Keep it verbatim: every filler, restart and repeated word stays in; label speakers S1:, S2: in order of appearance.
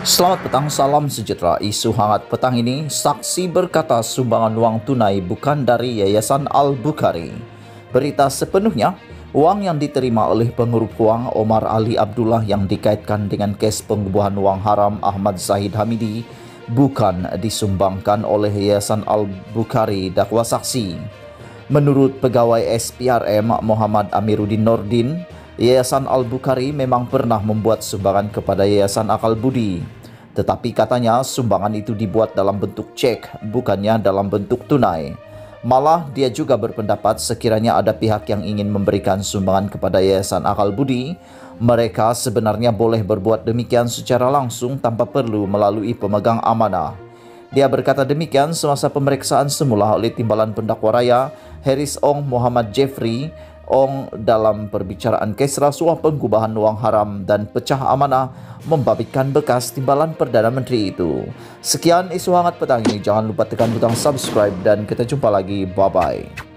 S1: Selamat petang, salam sejahtera. Isu hangat petang ini, saksi berkata sumbangan uang tunai bukan dari Yayasan Al-Bukhari. Berita sepenuhnya, uang yang diterima oleh pengurup uang Omar Ali Abdullah yang dikaitkan dengan kes pengubuhan uang haram Ahmad Zahid Hamidi bukan disumbangkan oleh Yayasan Al-Bukhari, dakwa saksi. Menurut pegawai S P R M Muhammad Amiruddin Nordin, Yayasan Al-Bukhari memang pernah membuat sumbangan kepada Yayasan Akal Budi. Tetapi katanya sumbangan itu dibuat dalam bentuk cek, bukannya dalam bentuk tunai. Malah dia juga berpendapat sekiranya ada pihak yang ingin memberikan sumbangan kepada Yayasan Akal Budi, mereka sebenarnya boleh berbuat demikian secara langsung tanpa perlu melalui pemegang amanah. Dia berkata demikian semasa pemeriksaan semula oleh Timbalan Pendakwa Raya Haris Ong Muhammad Jeffrey Ong dalam perbicaraan kes rasuah pengubahan uang haram dan pecah amanah membabitkan bekas Timbalan Perdana Menteri itu. Sekian isu hangat petang ini, jangan lupa tekan butang subscribe dan kita jumpa lagi, bye bye.